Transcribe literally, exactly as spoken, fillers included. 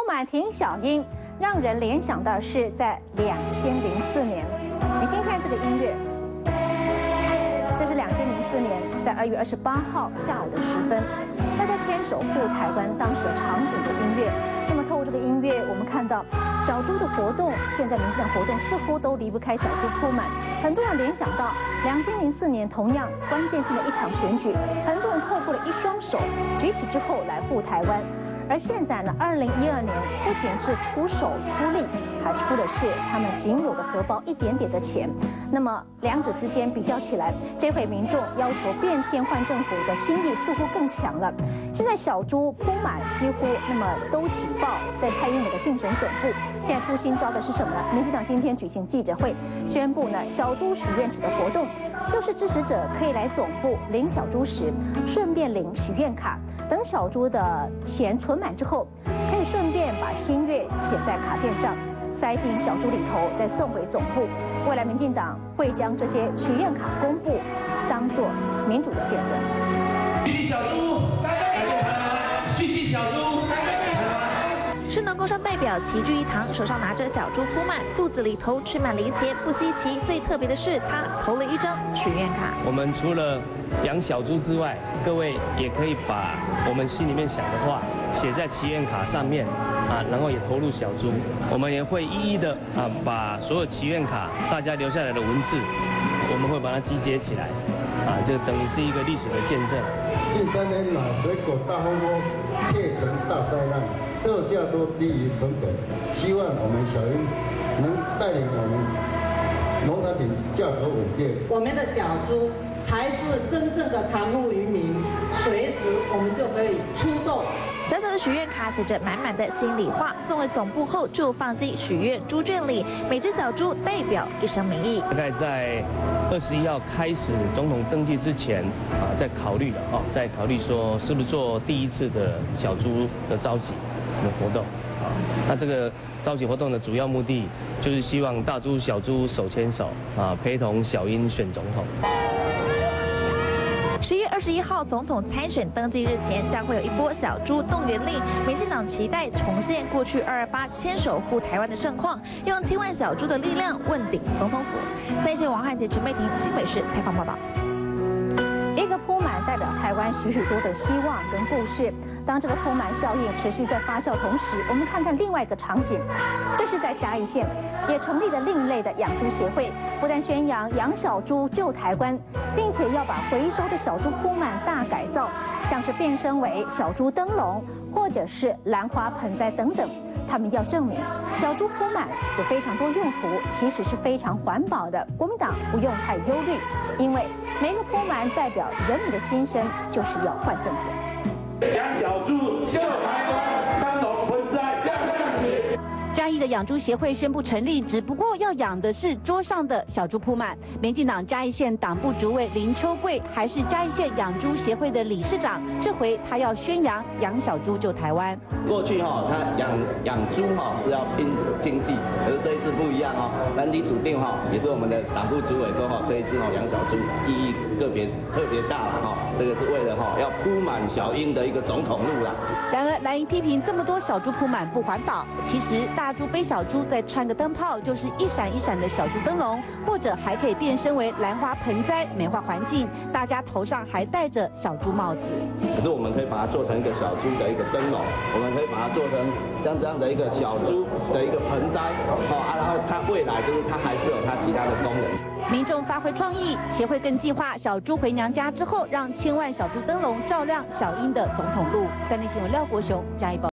满挺小英，让人联想到是在两千零四年。你听看这个音乐，这是两千零四年在二月二十八号下午的时分，大家牵手护台湾当时的场景的音乐。那么透过这个音乐，我们看到小猪的活动，现在民进党活动似乎都离不开小猪铺满。很多人联想到两千零四年同样关键性的一场选举，很多人透过了一双手举起之后来护台湾。而现在呢，二零一二年不仅是出手出力，还出的是他们仅有的荷包一点点的钱。那么两者之间比较起来，这回民众要求变天换政府的心意似乎更强了。现在小猪铺满，几乎那么都挤爆在蔡英文的竞选总部。现在出新招的是什么呢？民进党今天举行记者会，宣布呢小猪许愿池的活动，就是支持者可以来总部领小猪石，顺便领许愿卡。等小猪的钱存满之后，可以顺便把心愿写在卡片上，塞进小猪里头，再送回总部。未来民进党会将这些许愿卡公布，当作民主的见证。 续小猪，代表台湾；续续小猪，代表台湾。 市农工商代表齐聚一堂，手上拿着小猪铺满，肚子里头吃满零钱，不稀奇。最特别的是，他投了一张许愿卡。 我们除了养小猪之外，各位也可以把我们心里面想的话写在祈愿卡上面啊，然后也投入小猪。我们也会一一的啊，把所有祈愿卡大家留下来的文字，我们会把它集结起来啊，就等于是一个历史的见证。 近三年来，水果大丰收，却成大灾难，售价都低于成本。希望我们小英能带领我们农产品价格稳定。 我们的小猪才是真正的常富于民，随时我们就可以出动。 小小的许愿卡写着满满的心里话，送回总部后就放进许愿猪圈里，每只小猪代表一生民意。 大概在二十一号开始总统登记之前啊，在考虑了哈，在考虑说是不是做第一次的小猪的召集的活动啊。那这个召集活动的主要目的就是希望大猪小猪手牵手啊，陪同小英选总统。 十月二十一号总统参选登记日前，将会有一波小猪动员令。民进党期待重现过去二二八牵手护台湾的盛况，用千万小猪的力量问鼎总统府。三立王汉杰、陈佩婷新北市采访报道。 一个铺满代表台湾许许多的希望跟故事。当这个铺满效应持续在发酵同时，我们看看另外一个场景，这是在嘉义县也成立了另类的养猪协会，不但宣扬养小猪救台湾，并且要把回收的小猪铺满大改造，像是变身为小猪灯笼或者是兰花盆栽等等。他们要证明小猪铺满有非常多用途，其实是非常环保的。国民党不用太忧虑，因为每个铺满代表人民的心声，就是要换政府。 养小猪救台湾，灯笼盆栽亮亮起。 嘉义的养猪协会宣布成立，只不过要养的是桌上的小猪铺满。民进党嘉义县党部主委林秋贵还是嘉义县养猪协会的理事长，这回他要宣扬养小猪救台湾。 过去哈、哦，他养养猪哈、哦、是要拼经济，可是这一次不一样哦。咱李署定哈、哦、也是我们的党部主委说哈、哦，这一次哦养小猪意义个别特别大了哈、哦，这个是为了哈、哦、要铺满小英的一个总统路啦。 然而蓝营批评这么多小猪铺满不环保，其实大猪背小猪再穿个灯泡，就是一闪一闪的小猪灯笼，或者还可以变身为兰花盆栽，美化环境。大家头上还戴着小猪帽子。 可是我们可以把它做成一个小猪的一个灯笼，我们可以把它做成像这样的一个小猪的一个盆栽，好啊，然后它未来就是它还是有它其他的功能。 民众发挥创意，协会更计划小猪回娘家之后，让千万小猪灯笼照亮小英的总统路。三立新闻廖国雄嘉义报。